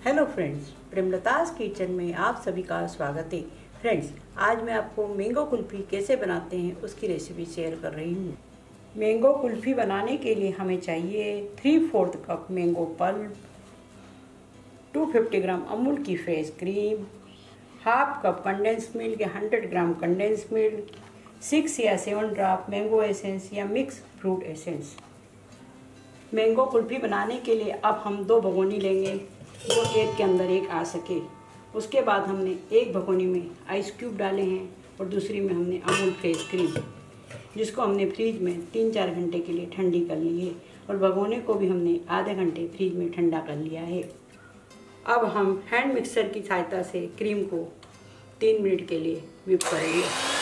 Hello friends, प्रेमलतास kitchen में आप सभी का स्वागत है। फ्रेंड्स, आज मैं आपको मैंगो कुल्फ़ी कैसे बनाते हैं उसकी रेसिपी शेयर कर रही हूँ। मैंगो कुल्फ़ी बनाने के लिए हमें चाहिए 3/4 cup mango pulp, 250 gram Amul की fresh cream, half cup condense milk या 100 ग्राम कंडेंस मिल्क, 6 या 7 ड्रॉप मैंगो एसेंस या mix fruit essence. Mango kulfi बनाने के लिए अब हम 2 भगोनी लेंगे जो एक के अंदर एक आ सके। उसके बाद हमने एक भगोनी में आइस क्यूब डाले हैं और दूसरी में हमने अमूल फ्रेश क्रीम, जिसको हमने फ्रीज में 3-4 घंटे के लिए ठंडी कर ली है और भगोने को भी हमने आधे घंटे फ्रीज में ठंडा कर लिया है। अब हम हैंड मिक्सर की सहायता से क्रीम को 3 मिनट के लिए व्हिप करेंगे।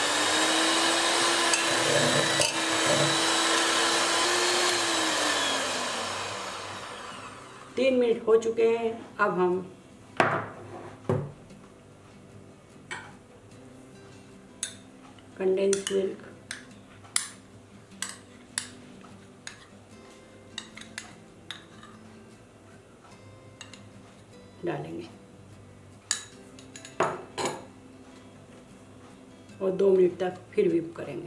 3 मिनट हो चुके हैं। अब हम कंडेंस मिल्क डालेंगे और 2 मिनट तक फिर व्हिप करेंगे।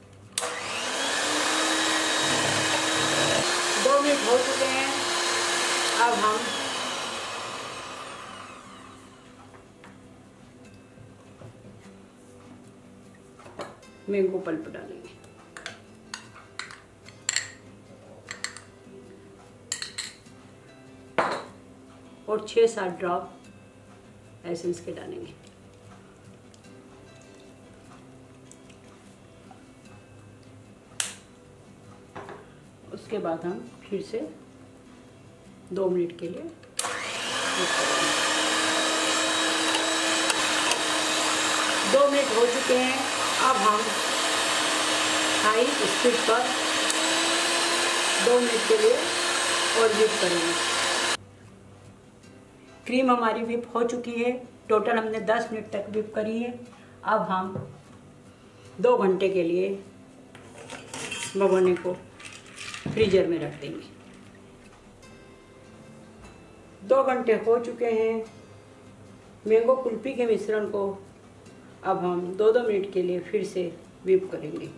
2 मिनट हो चुके हैं। अब हम मैंगो पल्प डालेंगे और 6-7 ड्रॉप एसेंस के डालेंगे। उसके बाद हम फिर से 2 मिनट के लिए 2 मिनट हो चुके हैं। अब हम हाई स्पीड पर 2 मिनट के लिए और व्हिप करेंगे। क्रीम हमारी व्हिप हो चुकी है। टोटल हमने 10 मिनट तक व्हिप करी है। अब हम 2 घंटे के लिए भगोने को फ्रीजर में रख देंगे। 2 घंटे हो चुके हैं। मैंगो कुल्फ़ी के मिश्रण को अब हम 2-2 मिनट के लिए फिर से व्हिप करेंगे।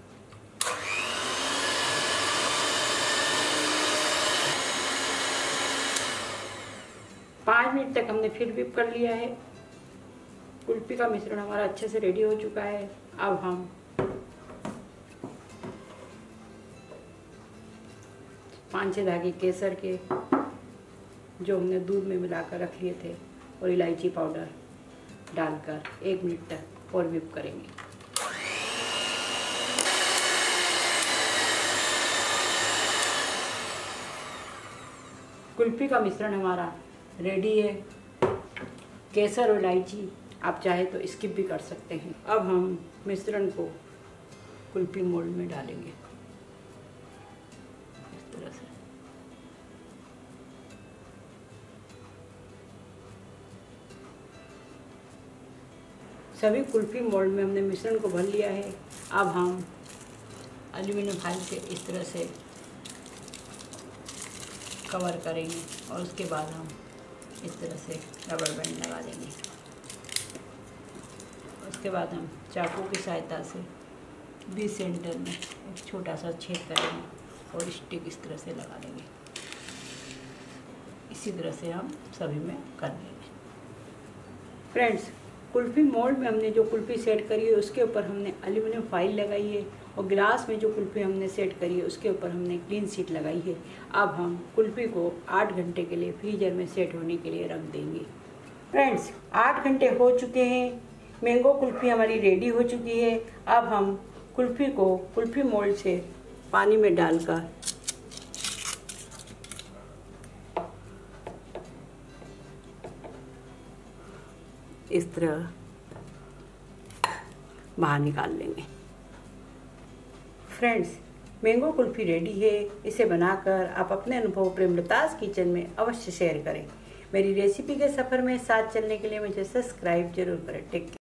पाँच मिनट तक हमने फिर व्हिप कर लिया है। कुल्फ़ी का मिश्रण हमारा अच्छे से रेडी हो चुका है। अब हम 5-6 धागे केसर के जो हमने दूध में मिलाकर रख लिए थे और इलायची पाउडर डालकर 1 मिनट तक और व्हिप करेंगे। कुल्फ़ी का मिश्रण हमारा रेडी है। केसर और इलायची आप चाहे तो स्किप भी कर सकते हैं। अब हम मिश्रण को कुल्फ़ी मोल्ड में डालेंगे इस तरह से। सभी कुल्फ़ी मोल्ड में हमने मिश्रण को भर लिया है। अब हम एल्यूमिनियम फॉइल से इस तरह से कवर करेंगे और उसके बाद हम इस तरह से रबर बैंड लगा देंगे। उसके बाद हम चाकू की सहायता से बीच सेंटर में एक छोटा सा छेद करेंगे और स्टिक इस तरह से लगा देंगे। इसी तरह से हम सभी में कर लेंगे। फ्रेंड्स, कुल्फ़ी मोल्ड में हमने जो कुल्फ़ी सेट करी है उसके ऊपर हमने एल्यूमिनियम फॉइल लगाई है और गिलास में जो कुल्फ़ी हमने सेट करी है उसके ऊपर हमने क्लीन शीट लगाई है। अब हम कुल्फ़ी को 8 घंटे के लिए फ्रीजर में सेट होने के लिए रख देंगे। फ्रेंड्स, 8 घंटे हो चुके हैं। मैंगो कुल्फ़ी हमारी रेडी हो चुकी है। अब हम कुल्फ़ी को कुल्फ़ी मोल्ड से पानी में डालकर इस तरह बाहर निकाल लेंगे। फ्रेंड्स, मैंगो कुल्फ़ी रेडी है। इसे बनाकर आप अपने अनुभव प्रेमलतास किचन में अवश्य शेयर करें। मेरी रेसिपी के सफ़र में साथ चलने के लिए मुझे सब्सक्राइब जरूर करें। Take care.